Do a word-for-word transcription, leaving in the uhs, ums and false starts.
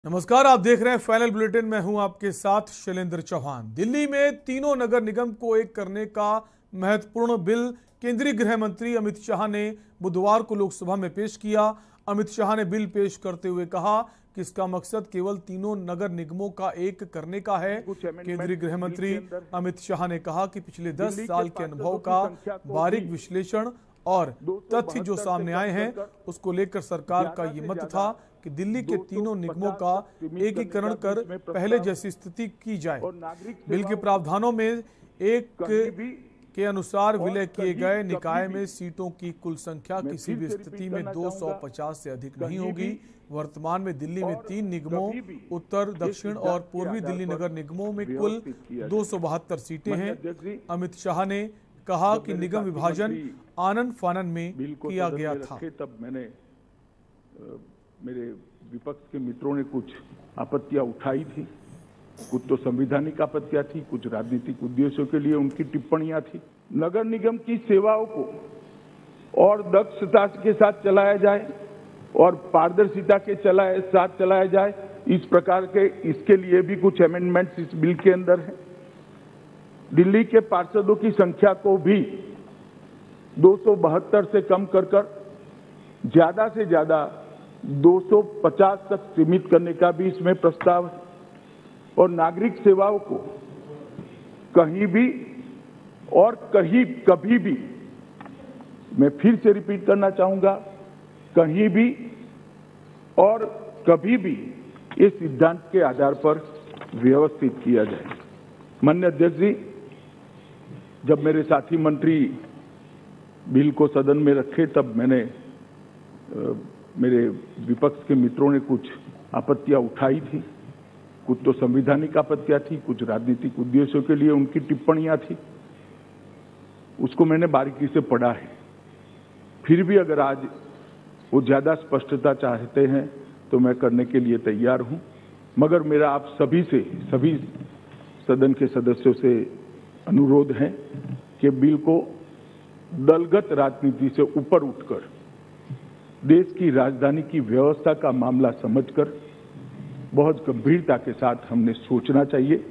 नमस्कार, आप देख रहे हैं फाइनल बुलेटिन। मैं हूं आपके साथ शैलेंद्र चौहान। दिल्ली में तीनों नगर निगम को एक करने का महत्वपूर्ण बिल केंद्रीय गृह मंत्री अमित शाह ने बुधवार को लोकसभा में पेश किया। अमित शाह ने बिल पेश करते हुए कहा कि इसका मकसद केवल तीनों नगर निगमों का एक करने का है। केंद्रीय गृह मंत्री अमित शाह ने कहा कि पिछले दस साल के अनुभव का बारीक विश्लेषण और तथ्य जो सामने आए हैं उसको लेकर सरकार का ये मत था कि दिल्ली के तीनों निगमों का एकीकरण कर पहले जैसी स्थिति की जाए। बिल के प्रावधानों में एक के अनुसार विलय किए गए निकाय में सीटों की कुल संख्या किसी भी स्थिति में दो सौ पचास से अधिक नहीं होगी। वर्तमान में दिल्ली में तीन निगमों उत्तर, दक्षिण और पूर्वी दिल्ली नगर निगमों में कुल दो सौ बहत्तर सीटें हैं। अमित शाह ने कहा कि निगम विभाजन आनन फानन में किया गया था। तब मैंने मेरे विपक्ष के मित्रों ने कुछ आपत्तियां उठाई थी, कुछ तो संवैधानिक आपत्तियां थी, कुछ राजनीतिक उद्देश्यों के लिए उनकी टिप्पणियां थी। नगर निगम की सेवाओं को और दक्षता के साथ चलाया जाए और पारदर्शिता के चलाए साथ चलाया जाए, इस प्रकार के इसके लिए भी कुछ अमेंडमेंट्स इस बिल के अंदर है। दिल्ली के पार्षदों की संख्या को भी दो सौ बहत्तर से कम कर कर ज्यादा से ज्यादा दो सौ पचास तक सीमित करने का भी इसमें प्रस्ताव है। और नागरिक सेवाओं को कहीं भी और कहीं कभी भी, मैं फिर से रिपीट करना चाहूंगा, कहीं भी और कभी भी इस सिद्धांत के आधार पर व्यवस्थित किया जाए। माननीय अध्यक्ष जी, जब मेरे साथी मंत्री बिल को सदन में रखे तब मैंने आ, मेरे विपक्ष के मित्रों ने कुछ आपत्तियां उठाई थी, कुछ तो संवैधानिक आपत्तियां थी, कुछ राजनीतिक उद्देश्यों के लिए उनकी टिप्पणियां थी। उसको मैंने बारीकी से पढ़ा है। फिर भी अगर आज वो ज्यादा स्पष्टता चाहते हैं तो मैं करने के लिए तैयार हूं, मगर मेरा आप सभी से, सभी सदन के सदस्यों से अनुरोध है कि बिल को दलगत राजनीति से ऊपर उठकर देश की राजधानी की व्यवस्था का मामला समझकर बहुत गंभीरता के साथ हमने सोचना चाहिए।